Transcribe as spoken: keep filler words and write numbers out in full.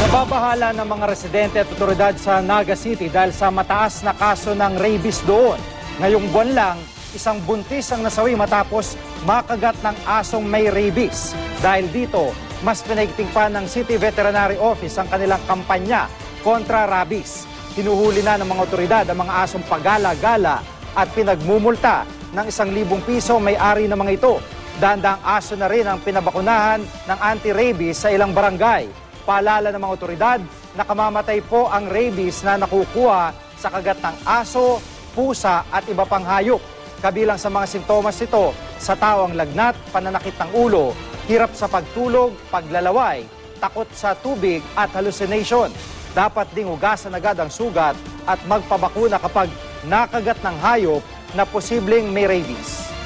Nababahala ng mga residente at otoridad sa Naga City dahil sa mataas na kaso ng rabies doon. Ngayong buwan lang, isang buntis ang nasawi matapos makagat ng asong may rabies. Dahil dito, mas pinaigting pa ng City Veterinary Office ang kanilang kampanya kontra rabies. Hinuhuli na ng mga otoridad ang mga asong pagala-gala at pinagmumulta ng isang libong piso may-ari ng mga ito. Dandang aso na rin ang pinabakunahan ng anti-rabies sa ilang barangay. Paalala ng mga otoridad na kamamatay po ang rabies na nakukuha sa kagat ng aso, pusa at iba pang hayop. Kabilang sa mga sintomas nito, sa tao ang lagnat, pananakit ng ulo, hirap sa pagtulog, paglalaway, takot sa tubig at hallucination. Dapat ding hugasan agad ang sugat at magpabakuna kapag nakagat ng hayop na posibleng may rabies.